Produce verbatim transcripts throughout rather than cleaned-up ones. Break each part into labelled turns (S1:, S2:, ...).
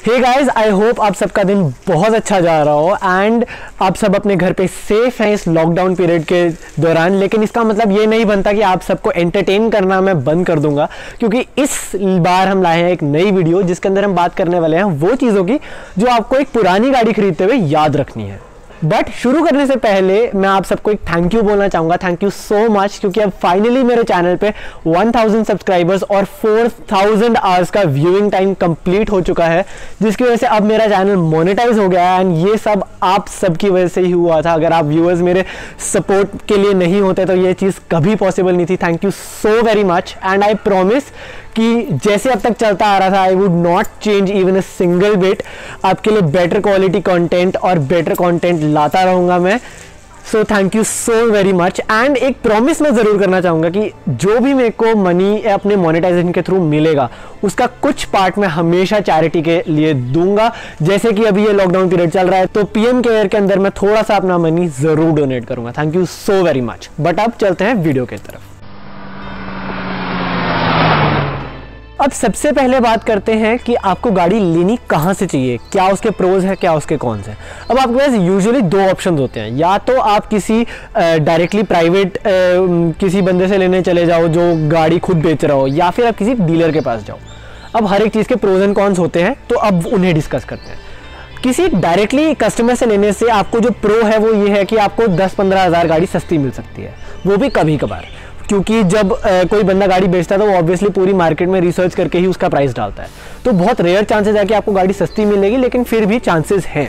S1: Hey guys, I hope आप सबका दिन बहुत अच्छा जा रहा हो एंड आप सब अपने घर पे सेफ हैं इस लॉकडाउन पीरियड के दौरान। लेकिन इसका मतलब ये नहीं बनता कि आप सबको एंटरटेन करना मैं बंद कर दूंगा, क्योंकि इस बार हम लाए हैं एक नई वीडियो जिसके अंदर हम बात करने वाले हैं वो चीज़ों की जो आपको एक पुरानी गाड़ी खरीदते हुए याद रखनी है। बट शुरू करने से पहले मैं आप सबको एक थैंक यू बोलना चाहूँगा। थैंक यू सो मच, क्योंकि अब फाइनली मेरे चैनल पे वन थाउज़ेंड सब्सक्राइबर्स और फोर थाउज़ेंड आवर्स का व्यूइंग टाइम कंप्लीट हो चुका है, जिसकी वजह से अब मेरा चैनल मोनेटाइज हो गया है। एंड ये सब आप सबकी वजह से ही हुआ था। अगर आप व्यूअर्स मेरे सपोर्ट के लिए नहीं होते तो ये चीज़ कभी पॉसिबल नहीं थी। Thank you so very much and I promise कि जैसे अब तक चलता आ रहा था I would not change even a single bit. आपके लिए बेटर क्वालिटी कंटेंट और बेटर कंटेंट लाता रहूँगा मैं। So thank you so very much. And एक प्रॉमिस मैं ज़रूर करना चाहूँगा कि जो भी मेरे को मनी अपने मोनेटाइजेशन के थ्रू मिलेगा उसका कुछ पार्ट मैं हमेशा चैरिटी के लिए दूंगा। जैसे कि अभी ये लॉकडाउन पीरियड चल रहा है तो पीएम केयर के अंदर मैं थोड़ा सा अपना मनी ज़रूर डोनेट करूँगा। Thank you so very much. But अब चलते हैं वीडियो की तरफ। अब सबसे पहले बात करते हैं कि आपको गाड़ी लेनी कहाँ से चाहिए, क्या उसके प्रोज है, क्या उसके कॉन्स हैं। अब आपके पास यूजुअली दो ऑप्शन होते हैं, या तो आप किसी डायरेक्टली प्राइवेट किसी बंदे से लेने चले जाओ जो गाड़ी खुद बेच रहा हो, या फिर आप किसी डीलर के पास जाओ। अब हर एक चीज़ के प्रोज एंड कॉन्स होते हैं, तो अब उन्हें डिस्कस करते हैं। किसी डायरेक्टली कस्टमर से लेने से आपको जो प्रो है वो ये है कि आपको दस पंद्रह हज़ार गाड़ी सस्ती मिल सकती है, वो भी कभी कभार। क्योंकि जब आ, कोई बंदा गाड़ी बेचता है तो वो ऑब्वियसली पूरी मार्केट में रिसर्च करके ही उसका प्राइस डालता है। तो बहुत रेयर चांसेस है कि आपको गाड़ी सस्ती मिलेगी, लेकिन फिर भी चांसेस हैं।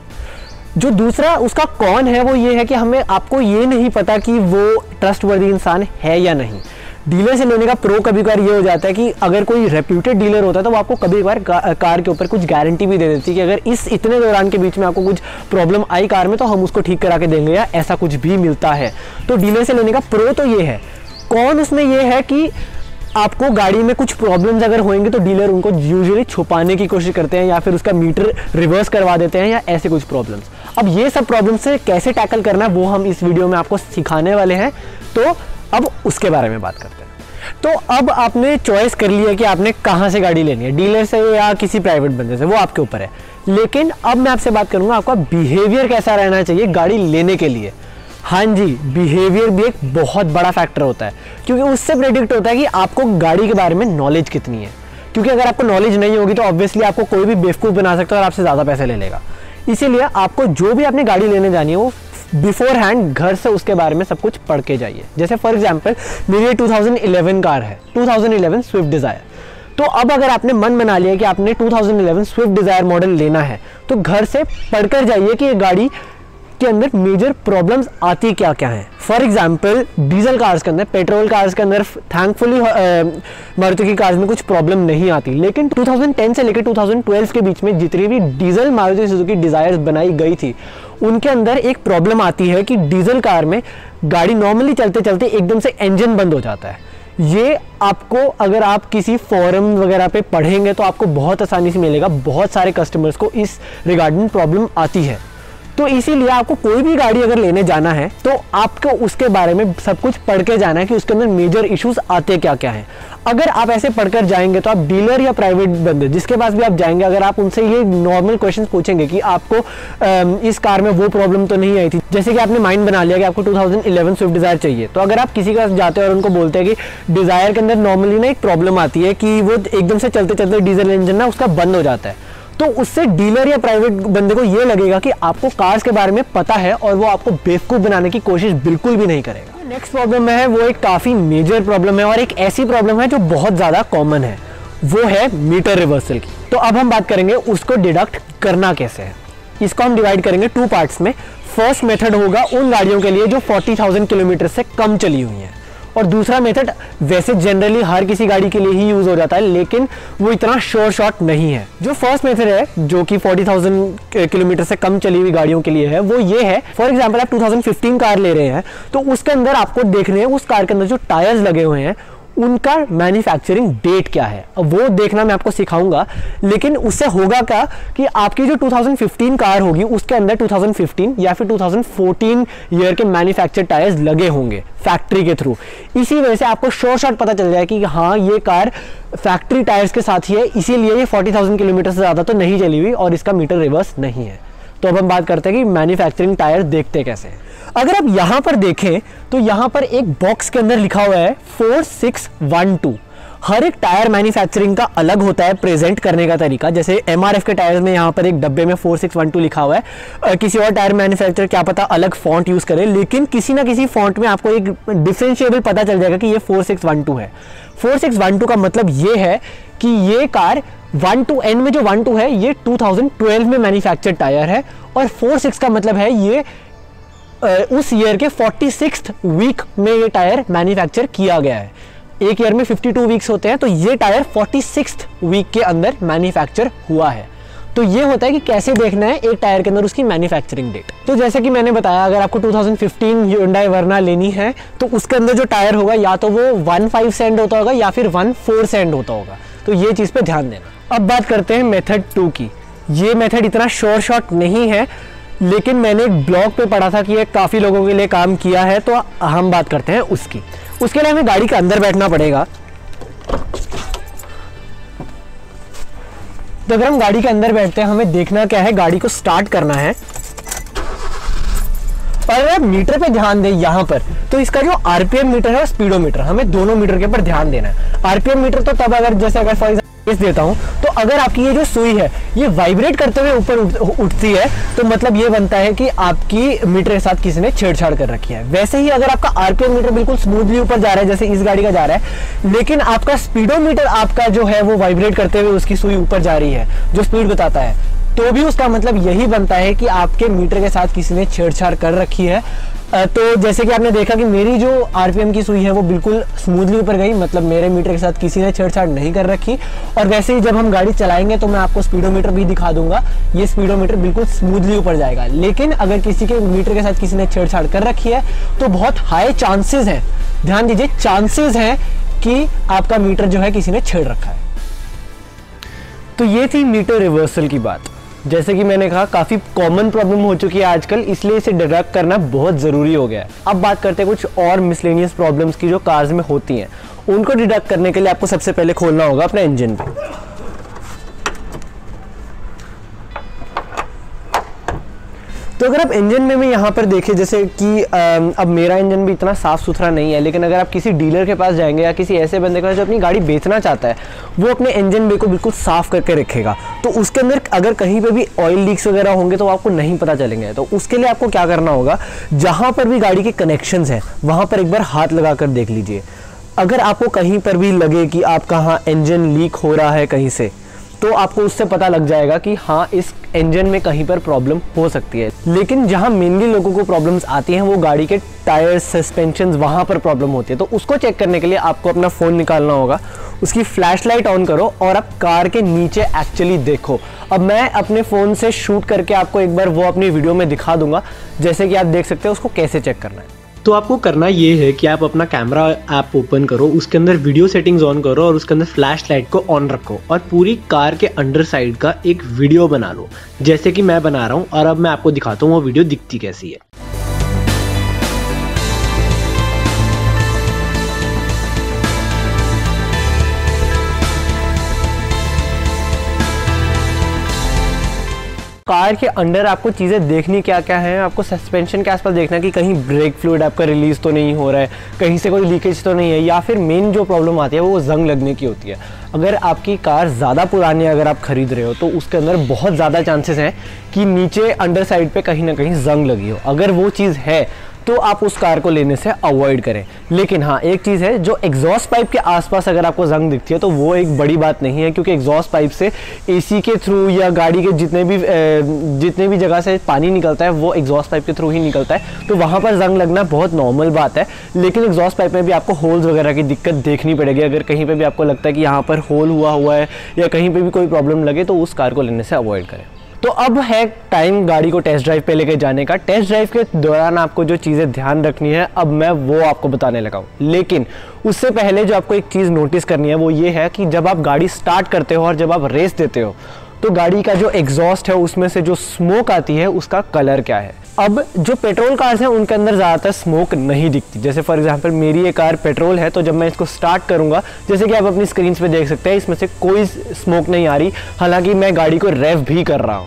S1: जो दूसरा उसका कौन है वो ये है कि हमें आपको ये नहीं पता कि वो ट्रस्टवर्दी इंसान है या नहीं। डीलर से लेने का प्रो कभी कभार ये हो जाता है कि अगर कोई रेप्यूटेड डीलर होता है तो वो आपको कभी कभार कार के ऊपर कुछ गारंटी भी दे देती है कि अगर इस इतने दौरान के बीच में आपको कुछ प्रॉब्लम आई कार में तो हम उसको ठीक करा के देंगे, या ऐसा कुछ भी मिलता है। तो डीलर से लेने का प्रो तो ये है। कौन उसमें ये है कि आपको गाड़ी में कुछ प्रॉब्लम्स अगर होंगे तो डीलर उनको यूजुअली छुपाने की कोशिश करते हैं, या फिर उसका मीटर रिवर्स करवा देते हैं, या ऐसे कुछ प्रॉब्लम्स। अब ये सब प्रॉब्लम्स से कैसे टैकल करना है वो हम इस वीडियो में आपको सिखाने वाले हैं, तो अब उसके बारे में बात करते हैं। तो अब आपने चॉइस कर लिया कि आपने कहाँ से गाड़ी लेनी है, डीलर से या किसी प्राइवेट बंदे से, वो आपके ऊपर है। लेकिन अब मैं आपसे बात करूँगा आपका बिहेवियर कैसा रहना चाहिए गाड़ी लेने के लिए। हाँ जी, बिहेवियर भी एक बहुत बड़ा फैक्टर होता है, क्योंकि उससे प्रेडिक्ट होता है कि आपको गाड़ी के बारे में नॉलेज कितनी है। क्योंकि अगर आपको नॉलेज नहीं होगी तो ऑब्वियसली आपको कोई भी बेवकूफ़ बना सकता है और आपसे ज़्यादा पैसे ले लेगा। इसीलिए आपको जो भी आपने गाड़ी लेने जानी है वो बिफोर हैंड घर से उसके बारे में सब कुछ पढ़ के जाइए। जैसे फॉर एग्जाम्पल मेरी ये टू थाउज़ेंड इलेवन कार है, two thousand eleven Swift Dzire. तो अब अगर आपने मन बना लिया कि आपने two thousand eleven Swift Dzire model लेना है तो घर से पढ़कर जाइए कि ये गाड़ी के अंदर मेजर प्रॉब्लम्स आती क्या क्या हैं। फॉर एग्जांपल डीजल कार्स के अंदर, पेट्रोल कार्स के अंदर थैंकफुली मारुति की कार्स में कुछ प्रॉब्लम नहीं आती। लेकिन टू थाउज़ेंड टेन से लेकर टू थाउज़ेंड ट्वेल्व के बीच में जितनी भी डीजल मारुति सुजुकी डिजायर्स बनाई गई थी उनके अंदर एक प्रॉब्लम आती है कि डीजल कार में गाड़ी नॉर्मली चलते चलते एकदम से इंजन बंद हो जाता है। ये आपको अगर आप किसी फोरम वगैरह पे पढ़ेंगे तो आपको बहुत आसानी से मिलेगा। बहुत सारे कस्टमर्स को इस रिगार्डिंग प्रॉब्लम आती है। तो इसीलिए आपको कोई भी गाड़ी अगर लेने जाना है तो आपको उसके बारे में सब कुछ पढ़ के जाना है कि उसके अंदर मेजर इश्यूज आते क्या क्या हैं। अगर आप ऐसे पढ़कर जाएंगे तो आप डीलर या प्राइवेट बंदे जिसके पास भी आप जाएंगे, अगर आप उनसे ये नॉर्मल क्वेश्चंस पूछेंगे कि आपको इस कार में वो प्रॉब्लम तो नहीं आई थी, जैसे कि आपने माइंड बना लिया कि आपको two thousand eleven Swift Dzire चाहिए, तो अगर आप किसी के पास जाते हैं और उनको बोलते हैं कि डिज़ायर के अंदर नॉर्मली ना एक प्रॉब्लम आती है कि वो एकदम से चलते चलते डीजल इंजन ना उसका बंद हो जाता है, तो उससे डीलर या प्राइवेट बंदे को ये लगेगा कि आपको कार्स के बारे में पता है और वो आपको बेवकूफ़ बनाने की कोशिश बिल्कुल भी नहीं करेगा। नेक्स्ट प्रॉब्लम है वो एक काफ़ी मेजर प्रॉब्लम है और एक ऐसी प्रॉब्लम है जो बहुत ज़्यादा कॉमन है, वो है मीटर रिवर्सल की। तो अब हम बात करेंगे उसको डिडक्ट करना कैसे है। इसको हम डिवाइड करेंगे टू पार्ट्स में। फर्स्ट मेथड होगा उन गाड़ियों के लिए जो फोर्टी थाउज़ेंड किलोमीटर से कम चली हुई हैं, और दूसरा मेथड वैसे जनरली हर किसी गाड़ी के लिए ही यूज हो जाता है, लेकिन वो इतना श्योर शॉट नहीं है। जो फर्स्ट मेथड है जो कि फोर्टी थाउज़ेंड किलोमीटर से कम चली हुई गाड़ियों के लिए है वो ये है, फॉर एग्जांपल आप टू थाउज़ेंड फिफ्टीन कार ले रहे हैं तो उसके अंदर आपको देखने हैं उस कार के अंदर जो टायर्स लगे हुए हैं उनका मैन्युफैक्चरिंग डेट क्या है, अब वो देखना मैं आपको सिखाऊंगा। लेकिन उससे होगा क्या कि आपकी जो टू थाउजेंड फिफ्टीन कार होगी उसके अंदर टू थाउजेंड फिफ्टीन या फिर टू थाउजेंड फोर्टीन ईयर के मैन्युफैक्चर टायर्स लगे होंगे फैक्ट्री के थ्रू। इसी वजह से आपको शॉर्ट शॉर्ट पता चल जाए कि हाँ ये कार फैक्ट्री टायर्स के साथ ही है, इसीलिए ये फोर्टी थाउजेंड किलोमीटर से ज़्यादा तो नहीं चली हुई और इसका मीटर रिवर्स नहीं है। तो अब हम बात करते हैं कि मैन्युफैक्चरिंग टायर देखते कैसे हैं। अगर आप यहाँ पर देखें तो यहाँ पर एक बॉक्स के अंदर लिखा हुआ है फोर सिक्स वन टू। हर एक टायर मैन्युफैक्चरिंग का अलग होता है प्रेजेंट करने का तरीका। जैसे एमआरएफ के टायर में यहाँ पर एक डब्बे में फोर सिक्स वन टू लिखा हुआ है, किसी और टायर मैन्युफैक्चरर क्या पता अलग फॉन्ट यूज करे, लेकिन किसी ना किसी फॉन्ट में आपको एक डिफरेंशिएबल पता चल जाएगा कि ये फोर सिक्स वन टू है। फोर सिक्स वन टू का मतलब ये है कि ये कार वन टू एन में जो वन टू है ये टू थाउजेंड ट्वेल्व में मैन्युफैक्चर्ड टायर है, और फोर सिक्स का मतलब है ये उस ईयर के फोर्टी सिक्स्थ वीक में ये टायर मैन्युफैक्चर किया गया है। एक ईयर में फिफ्टी टू वीक्स होते हैं, तो ये टायर फोर्टी सिक्स्थ वीक के अंदर मैन्युफैक्चर हुआ है। तो ये होता है कि कैसे देखना है एक टायर के अंदर उसकी मैन्युफैक्चरिंग डेट। तो जैसे कि मैंने बताया, अगर आपको two thousand fifteen Hyundai Verna लेनी है तो उसके अंदर जो टायर होगा या तो वो वन फाइव से एंड होता होगा या फिर वन फोर से एंड होता होगा। तो ये चीज़ पे ध्यान देना। अब बात करते हैं मेथड टू की। ये मेथड इतना शॉर्ट शॉर्ट नहीं है, लेकिन मैंने एक ब्लॉग पे पढ़ा था कि ये काफ़ी लोगों के लिए काम किया है, तो हम बात करते हैं उसकी। उसके लिए हमें गाड़ी के अंदर बैठना पड़ेगा। तो अगर हम गाड़ी के अंदर बैठते हैं, हमें देखना क्या है, गाड़ी को स्टार्ट करना है। और अगर मीटर पे ध्यान दें यहाँ पर, तो इसका जो आरपीएम मीटर है और स्पीडोमीटर, हमें दोनों मीटर के ऊपर ध्यान देना है। आरपीएम मीटर तो तब अगर जैसे अगर फॉर एग्जाम्पल देता हूँ, तो अगर आपकी ये जो सुई है ये वाइब्रेट करते हुए ऊपर उठती है तो मतलब ये बनता है कि आपकी मीटर के साथ किसी ने छेड़छाड़ कर रखी है। वैसे ही अगर आपका आरपीएम मीटर बिल्कुल स्मूथली ऊपर जा रहा है जैसे इस गाड़ी का जा रहा है, लेकिन आपका स्पीडोमीटर आपका जो है वो वाइब्रेट करते हुए उसकी सुई ऊपर जा रही है, जो स्पीड बताता है, तो भी उसका मतलब यही बनता है कि आपके मीटर के साथ किसी ने छेड़छाड़ कर रखी है। तो जैसे कि आपने देखा कि मेरी जो आरपीएम की सुई है वो बिल्कुल स्मूथली ऊपर गई, मतलब मेरे मीटर के साथ किसी ने छेड़छाड़ नहीं कर रखी। और वैसे ही जब हम गाड़ी चलाएंगे तो मैं आपको स्पीडोमीटर भी दिखा दूंगा, ये स्पीडोमीटर बिल्कुल स्मूथली ऊपर जाएगा। लेकिन अगर किसी के मीटर के साथ किसी ने छेड़छाड़ कर रखी है तो बहुत हाई चांसेस है, ध्यान दीजिए, चांसेस है कि आपका मीटर जो है किसी ने छेड़ रखा है। तो ये थी मीटर रिवर्सल की बात। जैसे कि मैंने कहा, काफ़ी कॉमन प्रॉब्लम हो चुकी है आजकल, इसलिए इसे डिडक्ट करना बहुत ज़रूरी हो गया है। अब बात करते हैं कुछ और मिसलेनियस प्रॉब्लम्स की जो कार्स में होती हैं। उनको डिडक्ट करने के लिए आपको सबसे पहले खोलना होगा अपना इंजन पे। तो अगर आप इंजन में भी यहाँ पर देखें, जैसे कि अब मेरा इंजन भी इतना साफ़ सुथरा नहीं है, लेकिन अगर आप किसी डीलर के पास जाएंगे या किसी ऐसे बंदे के पास जो अपनी गाड़ी बेचना चाहता है, वो अपने इंजन बे को बिल्कुल साफ़ करके रखेगा। तो उसके अंदर अगर कहीं पे भी ऑयल लीक्स वगैरह होंगे तो आपको नहीं पता चलेंगे। तो उसके लिए आपको क्या करना होगा, जहाँ पर भी गाड़ी के कनेक्शंस हैं वहाँ पर एक बार हाथ लगा कर देख लीजिए। अगर आपको कहीं पर भी लगे कि आपका हाँ इंजन लीक हो रहा है कहीं से, तो आपको उससे पता लग जाएगा कि हाँ इस इंजन में कहीं पर प्रॉब्लम हो सकती है। लेकिन जहाँ मेनली लोगों को प्रॉब्लम्स आती हैं वो गाड़ी के टायर, सस्पेंशन, वहाँ पर प्रॉब्लम होती है। तो उसको चेक करने के लिए आपको अपना फ़ोन निकालना होगा, उसकी फ्लैश लाइट ऑन करो और आप कार के नीचे एक्चुअली देखो। अब मैं अपने फ़ोन से शूट करके आपको एक बार वो अपनी वीडियो में दिखा दूंगा, जैसे कि आप देख सकते हो उसको कैसे चेक करना है। तो आपको करना ये है कि आप अपना कैमरा ऐप ओपन करो, उसके अंदर वीडियो सेटिंग्स ऑन करो और उसके अंदर फ्लैश लाइट को ऑन रखो और पूरी कार के अंडर साइड का एक वीडियो बना लो, जैसे कि मैं बना रहा हूँ। और अब मैं आपको दिखाता हूँ वो वीडियो दिखती कैसी है। कार के अंदर आपको चीज़ें देखनी क्या क्या है, आपको सस्पेंशन के आसपास देखना कि कहीं ब्रेक फ्लूइड आपका रिलीज़ तो नहीं हो रहा है, कहीं से कोई लीकेज तो नहीं है, या फिर मेन जो प्रॉब्लम आती है वो जंग लगने की होती है। अगर आपकी कार ज़्यादा पुरानी अगर आप खरीद रहे हो तो उसके अंदर बहुत ज़्यादा चांसेस हैं कि नीचे अंडर साइड पे कहीं ना कहीं जंग लगी हो। अगर वो चीज़ है तो आप उस कार को लेने से अवॉइड करें। लेकिन हाँ, एक चीज़ है, जो एग्जॉस्ट पाइप के आसपास अगर आपको जंग दिखती है तो वो एक बड़ी बात नहीं है, क्योंकि एग्जॉस्ट पाइप से एसी के थ्रू या गाड़ी के जितने भी जितने भी जगह से पानी निकलता है वो एग्जॉस्ट पाइप के थ्रू ही निकलता है, तो वहाँ पर जंग लगना बहुत नॉर्मल बात है। लेकिन एग्जॉस्ट पाइप में भी आपको होल्स वगैरह की दिक्कत देखनी पड़ेगी। अगर कहीं पर भी आपको लगता है कि यहाँ पर होल हुआ हुआ है या कहीं पर भी कोई प्रॉब्लम लगे तो उस कार को लेने से अवॉइड करें। तो अब है टाइम गाड़ी को टेस्ट ड्राइव पे लेके जाने का। टेस्ट ड्राइव के दौरान आपको जो चीज़ें ध्यान रखनी है अब मैं वो आपको बताने लगा हूँ, लेकिन उससे पहले जो आपको एक चीज़ नोटिस करनी है वो ये है कि जब आप गाड़ी स्टार्ट करते हो और जब आप रेस देते हो तो गाड़ी का जो एग्जॉस्ट है उसमें से जो स्मोक आती है उसका कलर क्या है। अब जो पेट्रोल कार्स हैं उनके अंदर ज़्यादातर स्मोक नहीं दिखती। जैसे फॉर एग्जांपल मेरी ये कार पेट्रोल है, तो जब मैं इसको स्टार्ट करूंगा, जैसे कि आप अपनी स्क्रीन पे देख सकते हैं, इसमें से कोई स्मोक नहीं आ रही, हालांकि मैं गाड़ी को रेव भी कर रहा हूँ।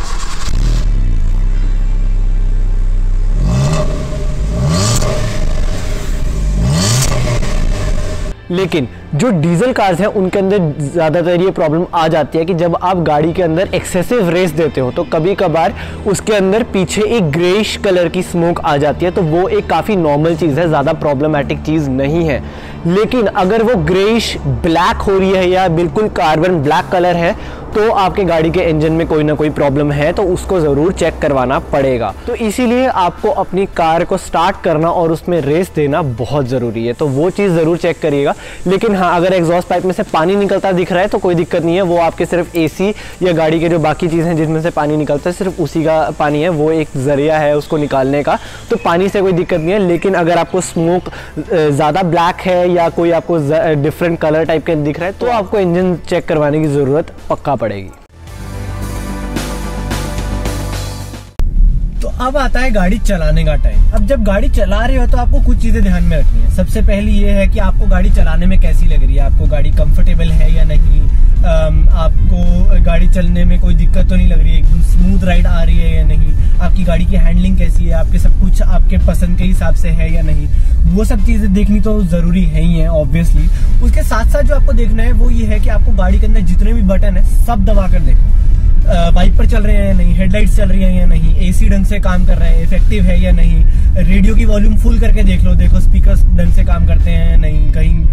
S1: लेकिन जो डीजल कार्स हैं उनके अंदर ज़्यादातर ये प्रॉब्लम आ जाती है कि जब आप गाड़ी के अंदर एक्सेसिव रेस देते हो तो कभी कभार उसके अंदर पीछे एक ग्रेइश कलर की स्मोक आ जाती है। तो वो एक काफ़ी नॉर्मल चीज़ है, ज़्यादा प्रॉब्लमेटिक चीज़ नहीं है। लेकिन अगर वो ग्रेइश ब्लैक हो रही है या बिल्कुल कार्बन ब्लैक कलर है तो आपके गाड़ी के इंजन में कोई ना कोई प्रॉब्लम है, तो उसको ज़रूर चेक करवाना पड़ेगा। तो इसीलिए आपको अपनी कार को स्टार्ट करना और उसमें रेस देना बहुत ज़रूरी है, तो वो चीज़ ज़रूर चेक करिएगा। लेकिन हाँ, अगर एग्जॉस्ट पाइप में से पानी निकलता दिख रहा है तो कोई दिक्कत नहीं है, वो आपके सिर्फ एसी या गाड़ी के जो बाकी चीज़ें हैं जिसमें से पानी निकलता है सिर्फ उसी का पानी है, वो एक ज़रिया है उसको निकालने का, तो पानी से कोई दिक्कत नहीं है। लेकिन अगर आपको स्मोक ज़्यादा ब्लैक है या कोई आपको डिफरेंट कलर टाइप के दिख रहा है तो आपको इंजन चेक करवाने की ज़रूरत पक्का पड़ेगी। तो अब आता है गाड़ी चलाने का टाइम। अब जब गाड़ी चला रहे हो तो आपको कुछ चीजें ध्यान में रखनी है। सबसे पहली ये है कि आपको गाड़ी चलाने में कैसी लग रही है, आपको गाड़ी कंफर्टेबल है या नहीं, आपको गाड़ी चलने में कोई दिक्कत तो नहीं लग रही है, एकदम स्मूथ राइड आ रही है या नहीं, आपकी गाड़ी की हैंडलिंग कैसी है, आपके सब कुछ आपके पसंद के हिसाब से है या नहीं, वो सब चीजें देखनी तो जरूरी है ही है ऑब्वियसली। उसके साथ साथ जो आपको देखना है वो ये है कि आपको गाड़ी के अंदर जितने भी बटन है सब दबा कर देखो, वाइपर चल रहे हैं या नहीं, हेडलाइट्स चल रही है या नहीं, एसी ढंग से काम कर रहे हैं, इफेक्टिव है या नहीं, रेडियो की वॉल्यूम फुल करके देख लो, देखो स्पीकर्स ढंग से काम करते हैं या नहीं,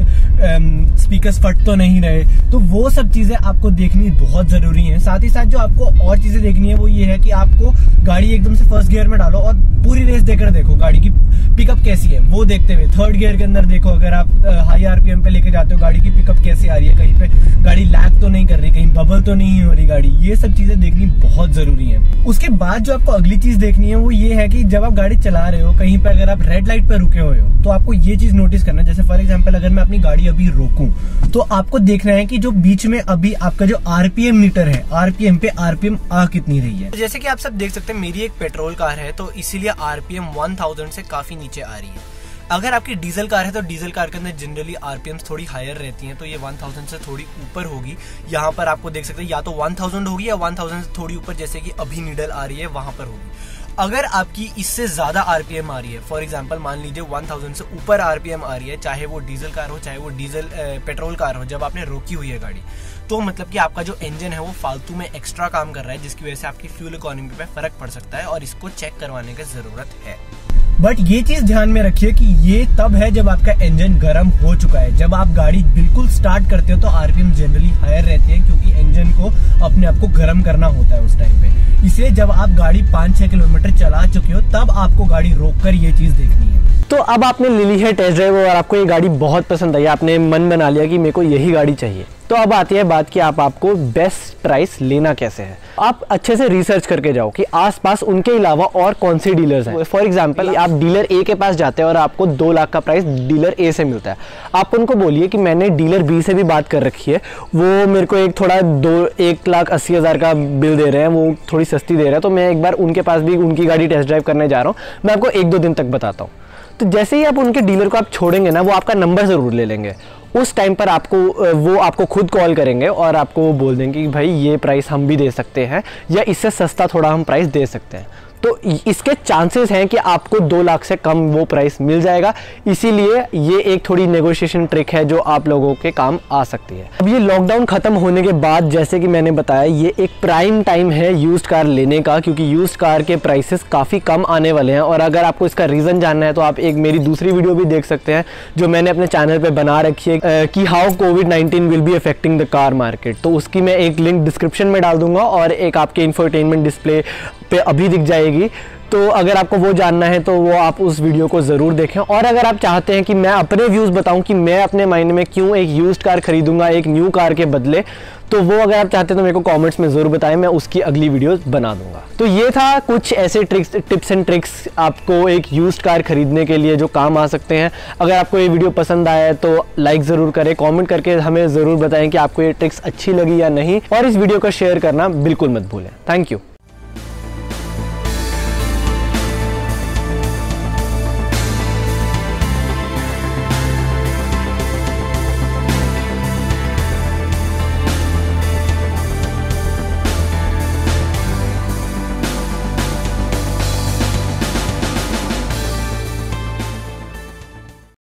S1: कहीं स्पीकर्स फट तो नहीं रहे। तो वो सब चीजें आपको देखनी बहुत जरूरी है। साथ ही साथ जो आपको और चीजें देखनी है वो ये है कि आपको गाड़ी एकदम से फर्स्ट गियर में डालो और पूरी रेस देकर देखो गाड़ी की पिकअप कैसी है, वो देखते हुए थर्ड गियर के अंदर देखो, अगर आप हाई आरपीएम पे लेके जाते हो गाड़ी की पिकअप कैसे आ रही है, कहीं पे गाड़ी लैग तो नहीं कर रही, कहीं बबल तो नहीं हो रही गाड़ी, ये सब चीजें देखनी बहुत जरूरी है। उसके बाद जो आपको अगली चीज देखनी है वो ये है कि जब आप गाड़ी चला रहे हो कहीं पे अगर आप रेड लाइट पे रुके हुए हो तो आपको ये चीज नोटिस करना है। जैसे फॉर एग्जांपल अगर मैं अपनी गाड़ी अभी रोकूं तो आपको देखना है कि जो बीच में अभी आपका जो आरपीएम मीटर है, आरपीएम पे आरपीएम आ कितनी रही है। जैसे कि आप सब देख सकते हैं मेरी एक पेट्रोल कार है तो इसीलिए आरपीएम वन थाउजेंड से काफी नीचे आ रही है। अगर आपकी डीजल कार है तो डीजल कार के अंदर जनरली आरपीएम्स थोड़ी हायर रहती हैं, तो ये वन थाउजेंड से थोड़ी ऊपर होगी। यहाँ पर आपको देख सकते हैं या तो वन थाउजेंड होगी या वन थाउजेंड से थोड़ी ऊपर, जैसे कि अभी नीडल आ रही है वहां पर होगी। अगर आपकी इससे ज्यादा आरपीएम आ रही है, फॉर एग्जांपल मान लीजिए वन थाउजेंड से ऊपर आरपीएम आ रही है, चाहे वो डीजल कार हो चाहे वो डीजल पेट्रोल कार हो, जब आपने रोकी हुई है गाड़ी, तो मतलब कि आपका जो इंजन है वो फालतू में एक्स्ट्रा काम कर रहा है, जिसकी वजह से आपकी फ्यूल इकोनॉमी पे फर्क पड़ सकता है और इसको चेक करवाने की जरूरत है। बट ये चीज ध्यान में रखिए कि ये तब है जब आपका इंजन गर्म हो चुका है। जब आप गाड़ी बिल्कुल स्टार्ट करते हो तो आरपीएम जनरली हायर रहती है, क्योंकि इंजन को अपने आप को गर्म करना होता है उस टाइम पे। इसलिए जब आप गाड़ी पाँच छह किलोमीटर चला चुके हो तब आपको गाड़ी रोककर ये चीज देखनी है। तो अब आपने ले ली है टेस्ट ड्राइव और आपको ये गाड़ी बहुत पसंद आई, आपने मन बना लिया कि मेरे को यही गाड़ी चाहिए। तो अब आती है बात कि आप आपको बेस्ट प्राइस लेना कैसे है। आप अच्छे से रिसर्च करके जाओ कि आसपास उनके अलावा और कौन से डीलर्स हैं। फॉर एग्जांपल आप डीलर ए के पास जाते हैं और आपको दो लाख का प्राइस डीलर ए से मिलता है। आप उनको बोलिए कि मैंने डीलर बी से भी बात कर रखी है, वो मेरे को एक थोड़ा दो एक लाख अस्सी हज़ार का बिल दे रहे हैं, वो थोड़ी सस्ती दे रहे हैं, तो मैं एक बार उनके पास भी उनकी गाड़ी टेस्ट ड्राइव करने जा रहा हूँ, मैं आपको एक दो दिन तक बताता हूँ। तो जैसे ही आप उनके डीलर को आप छोड़ेंगे ना, वो आपका नंबर ज़रूर ले लेंगे। उस टाइम पर आपको वो आपको खुद कॉल करेंगे और आपको वो बोल देंगे कि भाई ये प्राइस हम भी दे सकते हैं या इससे सस्ता थोड़ा हम प्राइस दे सकते हैं। तो इसके चांसेस हैं कि आपको दो लाख से कम वो प्राइस मिल जाएगा। इसीलिए ये एक थोड़ी नेगोशिएशन ट्रिक है जो आप लोगों के काम आ सकती है। अब ये लॉकडाउन खत्म होने के बाद, जैसे कि मैंने बताया, ये एक प्राइम टाइम है यूज्ड कार लेने का, क्योंकि यूज्ड कार के प्राइसेस काफ़ी कम आने वाले हैं। और अगर आपको इसका रीज़न जानना है तो आप एक मेरी दूसरी वीडियो भी देख सकते हैं जो मैंने अपने चैनल पर बना रखी है कि how COVID nineteen will be affecting the car market. तो उसकी मैं एक लिंक डिस्क्रिप्शन में डाल दूंगा और एक आपके इंफोटेनमेंट डिस्प्ले पे अभी दिख जाएगी। तो अगर आपको वो जानना है तो वो आप उस वीडियो को ज़रूर देखें। और अगर आप चाहते हैं कि मैं अपने व्यूज़ बताऊं कि मैं अपने मायने में क्यों एक यूज्ड कार खरीदूंगा एक न्यू कार के बदले, तो वो अगर आप चाहते हैं तो मेरे को कमेंट्स में ज़रूर बताएं, मैं उसकी अगली वीडियो बना दूंगा। तो ये था कुछ ऐसे ट्रिक्स टिप्स एंड ट्रिक्स आपको एक यूज्ड कार खरीदने के लिए जो काम आ सकते हैं। अगर आपको ये वीडियो पसंद आया है तो लाइक ज़रूर करें, कमेंट करके हमें ज़रूर बताएं कि आपको ये ट्रिक्स अच्छी लगी या नहीं, और इस वीडियो को शेयर करना बिल्कुल मत भूलें। Thank you.